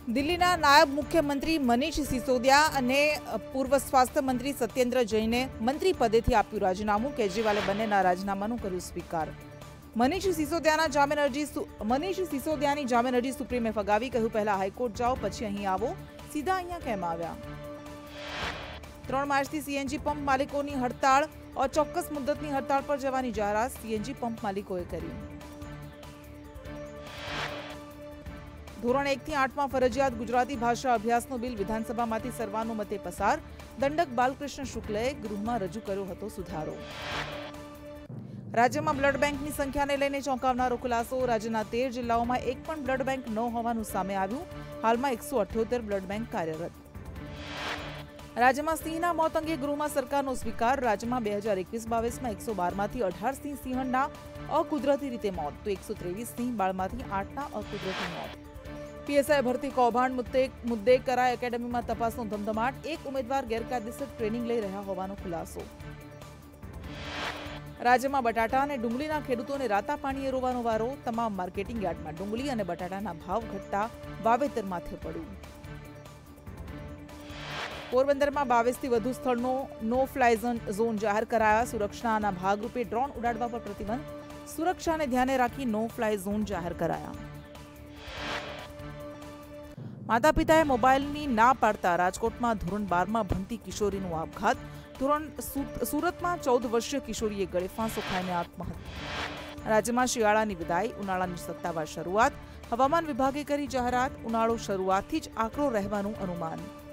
દિલ્હીના નાયબ મુખ્યમંત્રી મનીષ સિસોદિયા અને પૂર્વ સ્વાસ્થ્ય મંત્રી સત્યેન્દ્ર જૈને મંત્રી પદેથી આપ્યું રાજીનામું. કેજરીવાલે બંનેના રાજીનામાનું કર્યું સ્વીકાર. મનીષ સિસોદિયાની જામીન અરજી સુપ્રીમે ફગાવી. કહ્યું, પહેલા હાઈકોર્ટ જાઓ, પછી અહીં આવો. સીધા અહીંયા કેમ આવ્યા? 3 માર્ચથી સીએનજી પંપ માલિકોની હડતાળ. અચોક્કસ મુદ્દતની હડતાળ પર જવાની જાહેરાત સીએનજી પંપ માલિકોએ કરી. ધોરણ 1 થી 8 માં ફરજિયાત ગુજરાતી ભાષા અભ્યાસનો બિલ વિધાનસભામાંથી સર્વાનુમતે પસાર. દંડક બાલકૃષ્ણ શુક્લએ ગૃહમાં રજૂ કર્યો હતો સુધારો. રાજ્યમાં બ્લડ બેંકની સંખ્યાને લઈને ચોંકાવનારો ખુલાસો. રાજ્યના 13 જિલ્લાઓમાં એક પણ બ્લડ બેંક ન હોવાનું સામે આવ્યું. હાલમાં 178 બ્લડ બેંક કાર્યરત. રાજ્યમાં સિંહના મોત અંગે ગૃહમાં સરકારનો સ્વીકાર. રાજ્યમાં 2021-22માં 112માંથી 18 સિંહ સિંહણના અકુદરતી રીતે મોત, તો 123 સિંહ બાળમાંથી 8ના અકુદરતી મોત. પીએસઆઈ ભરતી કૌભાંડ મુદ્દે કરાઈ એકેડમીમાં તપાસનો ધમધમાટ. એક ઉમેદવાર ગેરકાયદેસર ટ્રેનિંગ લઈ રહ્યા હોવાનો ખુલાસો. રાજ્યમાં બટાટા અને ડુંગળીના ખેડૂતોને રાતા પાણીએ રોવાનો વારો. તમામ માર્કેટિંગ યાર્ડમાં ડુંગળી અને બટાટાના ભાવ ઘટતા વાવેતર માથે પડ્યું. પોરબંદરમાં 22થી વધુ સ્થળનો નો ફ્લાય ઝોન જાહેર કરાયા. સુરક્ષાના ભાગરૂપે ડ્રોન ઉડાડવા પર પ્રતિબંધ. સુરક્ષાને ધ્યાને રાખી નો ફ્લાય ઝોન જાહેર કરાયા. માતા પિતાએ મોબાઈલની ના પાડતા રાજકોટમાં ધોરણ 12માં ભણતી કિશોરીનો આપઘાત. સુરતમાં 14 વર્ષીય કિશોરીએ ગળે ફાંસો ખાઈને આત્મહત્યા. રાજ્યમાં શિયાળાની વિદાય, ઉનાળાની સત્તાવાર શરૂઆત. હવામાન વિભાગે કરી જાહેરાત. ઉનાળો શરૂઆતથી જ આકરો રહેવાનું અનુમાન.